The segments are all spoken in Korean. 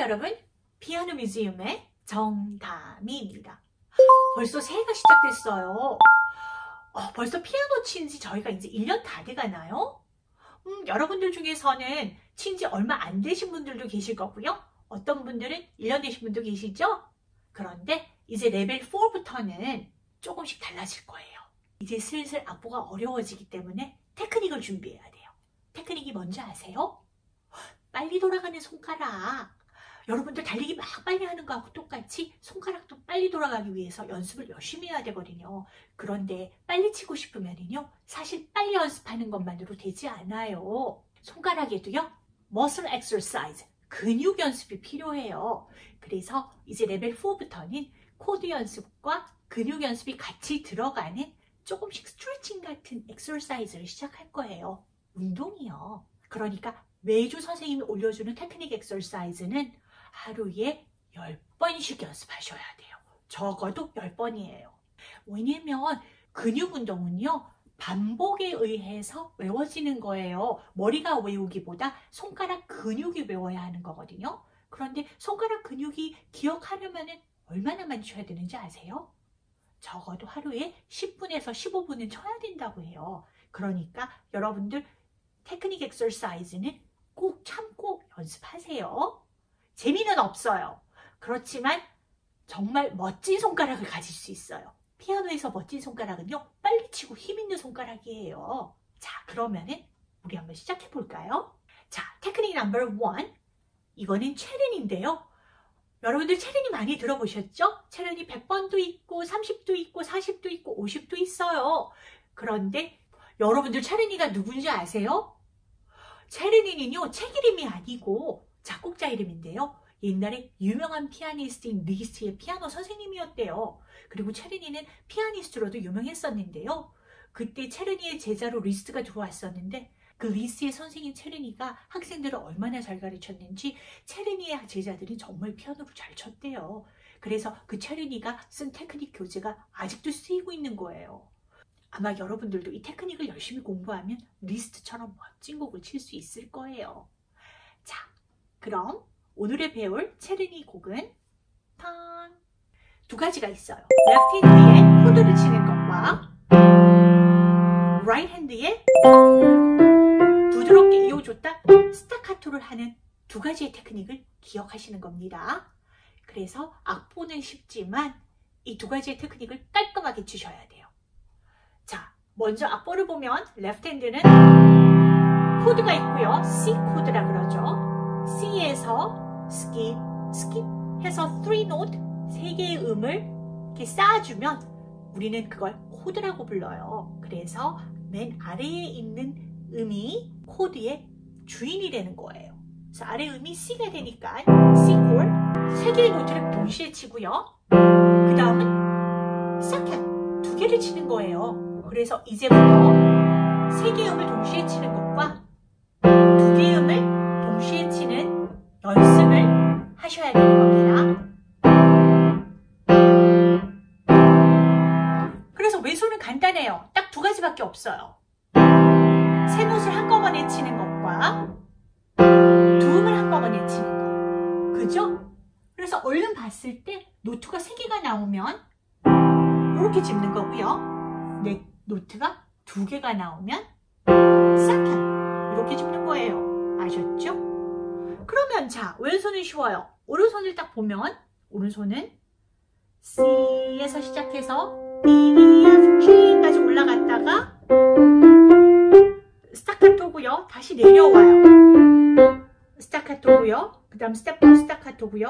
여러분, 피아노 뮤지엄의 정다미입니다. 벌써 새해가 시작됐어요. 벌써 피아노 친 지 저희가 이제 1년 다 돼가나요? 여러분들 중에서는 친 지 얼마 안 되신 분들도 계실 거고요. 어떤 분들은 1년 되신 분도 계시죠? 그런데 이제 레벨 4부터는 조금씩 달라질 거예요. 이제 슬슬 악보가 어려워지기 때문에 테크닉을 준비해야 돼요. 테크닉이 뭔지 아세요? 빨리 돌아가는 손가락. 여러분들 달리기 막 빨리 하는 거하고 똑같이 손가락도 빨리 돌아가기 위해서 연습을 열심히 해야 되거든요. 그런데 빨리 치고 싶으면요, 사실 빨리 연습하는 것만으로 되지 않아요. 손가락에도요, muscle exercise, 근육 연습이 필요해요. 그래서 이제 레벨 4부터는 코드 연습과 근육 연습이 같이 들어가는 조금씩 스트레칭 같은 엑서사이즈를 시작할 거예요. 운동이요. 그러니까 매주 선생님이 올려주는 테크닉 엑서사이즈는 하루에 10번씩 연습하셔야 돼요. 적어도 10번이에요. 왜냐면 근육 운동은요, 반복에 의해서 외워지는 거예요. 머리가 외우기보다 손가락 근육이 외워야 하는 거거든요. 그런데 손가락 근육이 기억하려면 얼마나 많이 쳐야 되는지 아세요? 적어도 하루에 10분에서 15분은 쳐야 된다고 해요. 그러니까 여러분들 테크닉 엑서사이즈는 꼭 참고 연습하세요. 재미는 없어요. 그렇지만 정말 멋진 손가락을 가질 수 있어요. 피아노에서 멋진 손가락은요, 빨리 치고 힘 있는 손가락이에요. 자, 그러면은 우리 한번 시작해 볼까요? 자, 테크닉 넘버 1. 이거는 체른인데요. 여러분들 체른이 많이 들어보셨죠? 체른이 100번도 있고 30도 있고 40도 있고 50도 있어요. 그런데 여러분들 체른이가 누군지 아세요? 체르니는요, 책 이름이 아니고 작곡자 이름인데요. 옛날에 유명한 피아니스트인 리스트의 피아노 선생님이었대요. 그리고 체르니는 피아니스트로도 유명했었는데요. 그때 체르니의 제자로 리스트가 들어왔었는데 그 리스트의 선생님 체르니가 학생들을 얼마나 잘 가르쳤는지 체르니의 제자들이 정말 피아노를 잘 쳤대요. 그래서 그 체르니가 쓴 테크닉 교재가 아직도 쓰이고 있는 거예요. 아마 여러분들도 이 테크닉을 열심히 공부하면 리스트처럼 멋진 곡을 칠 수 있을 거예요. 자, 그럼 오늘의 배울 체르니 곡은 두 가지가 있어요. 레프트 핸드에 코드를 치는 것과 라이트 핸드에 부드럽게 이어줬다 스타카토를 하는 두 가지의 테크닉을 기억하시는 겁니다. 그래서 악보는 쉽지만 이 두 가지의 테크닉을 깔끔하게 치셔야 돼요. 자, 먼저 악보를 보면 레프트 핸드는 코드가 있고요. C 코드라 그러죠. C에서 skip 해서 3노트, 3개의 음을 이렇게 쌓아주면 우리는 그걸 코드라고 불러요. 그래서 맨 아래에 있는 음이 코드의 주인이 되는 거예요. 그래서 아래 음이 C가 되니까 C 콜, 3개의 노트를 동시에 치고요. 그 다음은 second, 2개를 치는 거예요. 그래서 이제부터 3개의 음을 동시에 치는 것과 2개의 음을 동시에 치는 연습을 하셔야 되는 겁니다. 그래서 왼손은 간단해요. 딱 2가지밖에 없어요. 3노트를 한꺼번에 치는 것과 2음을 한꺼번에 치는 것. 그죠? 그래서 얼른 봤을 때 노트가 3개가 나오면 이렇게 짚는 거고요. 노트가 2개가 나오면 second 이렇게 짚는 거예요. 아셨죠? 그러면 자, 왼손은 쉬워요. 오른손을 딱 보면 오른손은 C에서 시작해서 B, F, G까지 올라갔다가 스타카토고요. 다시 내려와요. 스타카토고요. 그 다음 스텝업 스타카토고요.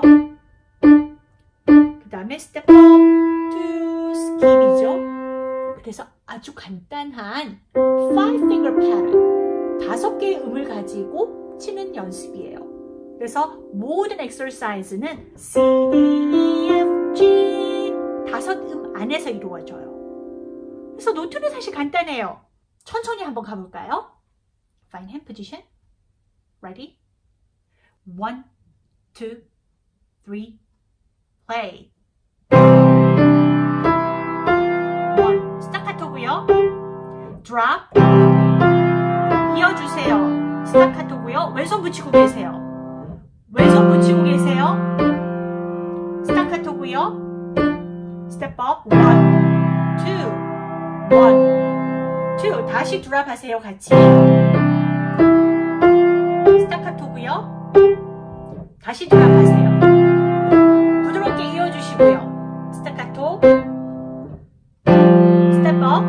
그 다음에 스텝업 to skip이죠. 그래서 아주 간단한 5finger pattern, 5개의 음을 가지고 치는 연습이에요. 그래서 모든 엑서사이즈는 C, D, E, F, G 5음 안에서 이루어져요. 그래서 노트는 사실 간단해요. 천천히 한번 가볼까요? Find hand position. Ready? 1, 2, 3, play. 스타카토고요. drop 이어주세요. 스타카토고요. 왼손 붙이고 계세요. 왼손 붙이고 계세요. 스타카토고요. 스텝 업. 1, 2, 1, 2. 다시 드랍 하세요. 같이. 스타카토고요. 다시 드랍 하세요. 부드럽게 이어주시고요. 스타카토. 스텝 업.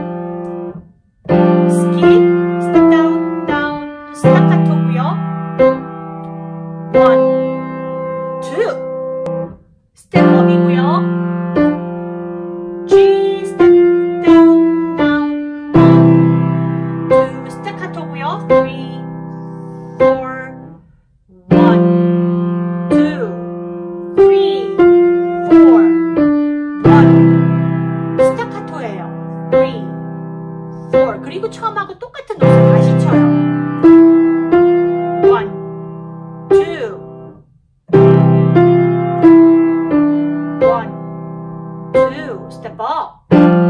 스킵. 스텝 다운, 다운. 스타카토고요. 1, 2. 스텝 업이고요. G. 스텝 다운, 다운. 1, 2. 스타카토고요. 3, 4. 1, 2, 3, 4. 1. 스타카토예요. 3, 4. 그리고 처음하고 똑같은 노트 다시 쳐요. 1, 2. 1, 2. 스텝 업.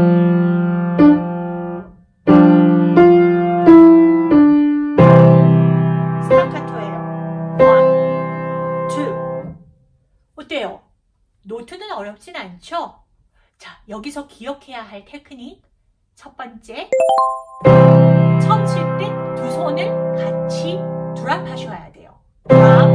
스타카토예요. 1, 2. 어때요? 노트는 어렵진 않죠? 자, 여기서 기억해야 할 테크닉. 첫 번째, 처음 칠 때 두 손을 같이 드랍 하셔야 돼요. 드랍.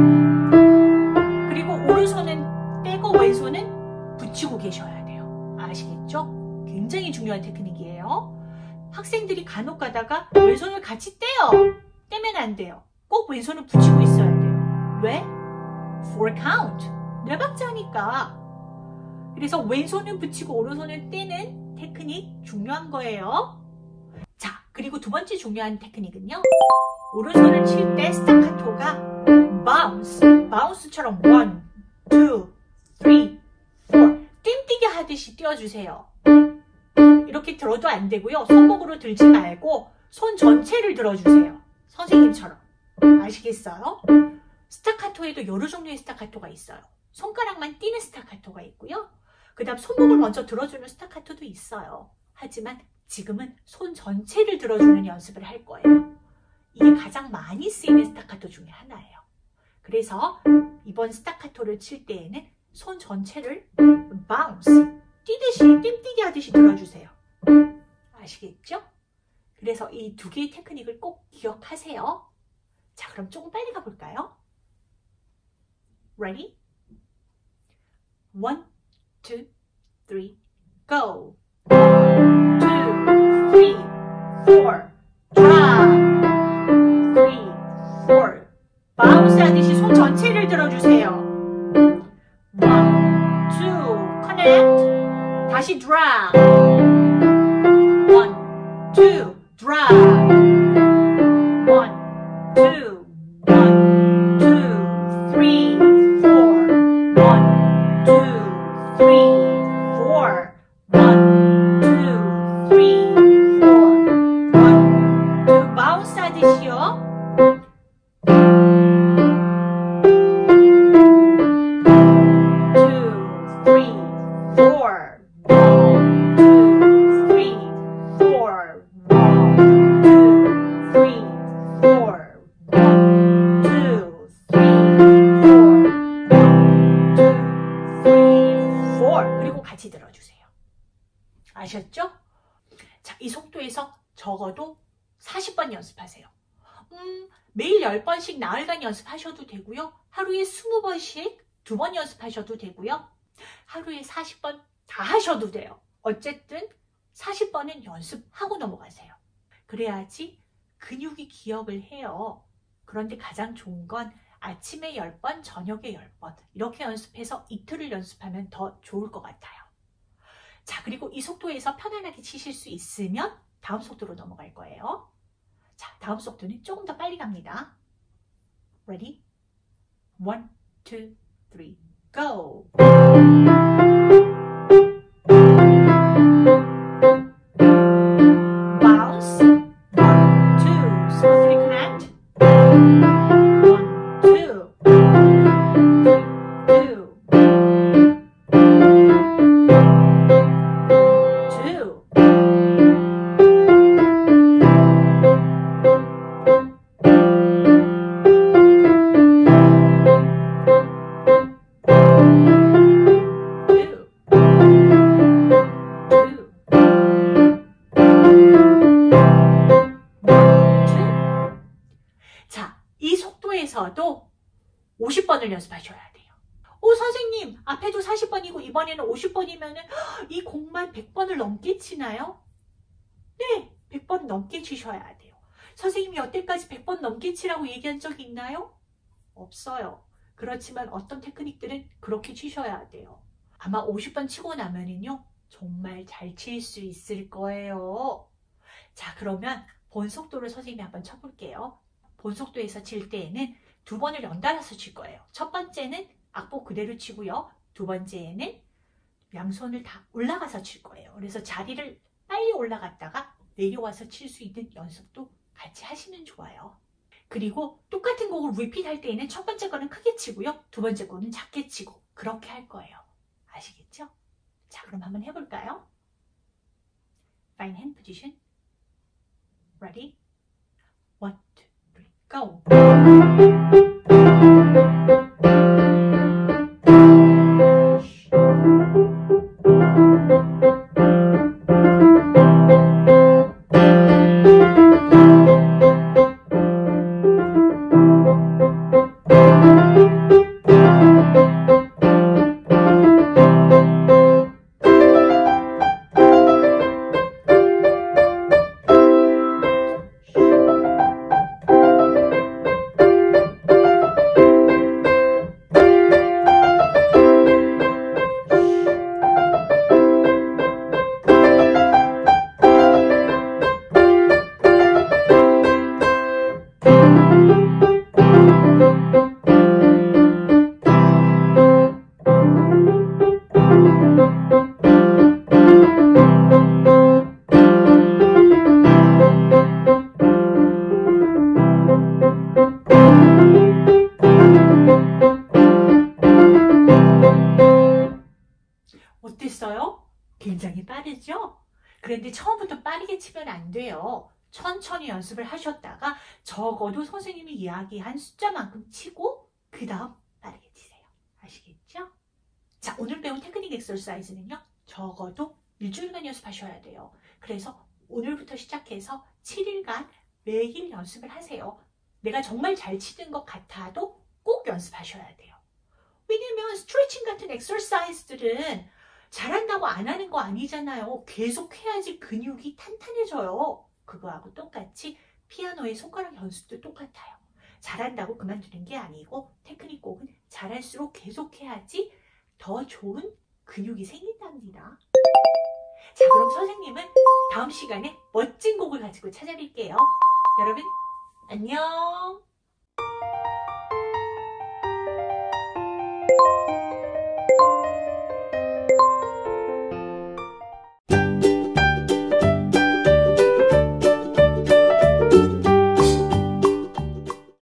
그리고 오른손은 떼고 왼손은 붙이고 계셔야 돼요. 아시겠죠? 굉장히 중요한 테크닉이에요. 학생들이 간혹 가다가 왼손을 같이 떼요. 떼면 안 돼요. 꼭 왼손을 붙이고 있어야 돼요. 왜? 4 count. 네 박자니까. 그래서 왼손은 붙이고 오른손을 떼는 테크닉 중요한 거예요. 자, 그리고 두 번째 중요한 테크닉은요. 오른손을 칠 때 스타카토가 바운스, 바운스처럼 1, 2, 3, 4 띵뛰기 하듯이 띄워주세요. 이렇게 들어도 안 되고요. 손목으로 들지 말고 손 전체를 들어주세요. 선생님처럼. 아시겠어요? 스타카토에도 여러 종류의 스타카토가 있어요. 손가락만 띄는 스타카토가 있고요. 그 다음 손목을 먼저 들어주는 스타카토도 있어요. 하지만 지금은 손 전체를 들어주는 연습을 할 거예요. 이게 가장 많이 쓰이는 스타카토 중에 하나예요. 그래서 이번 스타카토를 칠 때에는 손 전체를 바운스, 뛰듯이, 띵뛰기 하듯이 들어주세요. 아시겠죠? 그래서 이 두 개의 테크닉을 꼭 기억하세요. 자, 그럼 조금 빨리 가볼까요? Ready? 1, 2, 3, go! 1, 2, 3, 4, drop! 3, 4. 바운스 하듯이 손 전체를 들어주세요. 1, 2, connect. 다시 drop. 1, 2, drop. 1, 2, 1, 2, 3, 4. 1, 2, 3, 4. 1, 2, 3, 4. 1, 2, 바운스 하듯이요. 2, 3, 4. 1, 2, 3, 4. 1, 2, 3, 4. 1, 2, 3, 4. 그리고 같이 들어주세요. 아셨죠? 자, 이 속도에서 적어도 40번 연습하세요. 매일 10번씩 나흘간 연습하셔도 되고요. 하루에 20번씩 2번 연습하셔도 되고요. 하루에 40번 다 하셔도 돼요. 어쨌든 40번은 연습하고 넘어가세요. 그래야지 근육이 기억을 해요. 그런데 가장 좋은 건 아침에 10번, 저녁에 10번 이렇게 연습해서 이틀을 연습하면 더 좋을 것 같아요. 자, 그리고 이 속도에서 편안하게 치실 수 있으면 다음 속도로 넘어갈 거예요. 자, 다음 속도는 조금 더 빨리 갑니다. Ready? 1, 2, 3, go! Bounce. 1, 2, smoothly connect. 1, 2, 2. 100번을 연습하셔야 돼요. 선생님, 앞에도 40번이고 이번에는 50번이면 이 곡만 100번을 넘게 치나요? 네, 100번 넘게 치셔야 돼요. 선생님이 여태까지 100번 넘게 치라고 얘기한 적 있나요? 없어요. 그렇지만 어떤 테크닉들은 그렇게 치셔야 돼요. 아마 50번 치고 나면은요, 정말 잘 칠 수 있을 거예요. 자, 그러면 본속도를 선생님이 한번 쳐볼게요. 본속도에서 칠 때에는 두 번을 연달아서 칠 거예요. 첫 번째는 악보 그대로 치고요. 두 번째에는 양손을 다 올라가서 칠 거예요. 그래서 자리를 빨리 올라갔다가 내려와서 칠 수 있는 연습도 같이 하시면 좋아요. 그리고 똑같은 곡을 리핏 할 때에는 첫 번째 거는 크게 치고요. 두 번째 거는 작게 치고 그렇게 할 거예요. 아시겠죠? 자, 그럼 한번 해볼까요? Fine hand position. Ready? 1, 2, 3, go! 어땠어요? 굉장히 빠르죠? 그런데 처음부터 빠르게 치면 안 돼요. 천천히 연습을 하셨다가 적어도 선생님이 이야기한 숫자만큼 치고 그 다음 빠르게 치세요. 아시겠죠? 자, 오늘 배운 테크닉 엑서사이즈는요. 적어도 일주일간 연습하셔야 돼요. 그래서 오늘부터 시작해서 7일간 매일 연습을 하세요. 내가 정말 잘 치는 것 같아도 꼭 연습하셔야 돼요. 왜냐면 스트레칭 같은 엑서사이즈들은 잘한다고 안 하는 거 아니잖아요. 계속 해야지 근육이 탄탄해져요. 그거하고 똑같이 피아노의 손가락 연습도 똑같아요. 잘한다고 그만두는 게 아니고 테크닉 곡은 잘할수록 계속 해야지 더 좋은 근육이 생긴답니다. 자, 그럼 선생님은 다음 시간에 멋진 곡을 가지고 찾아뵐게요. 여러분, 안녕!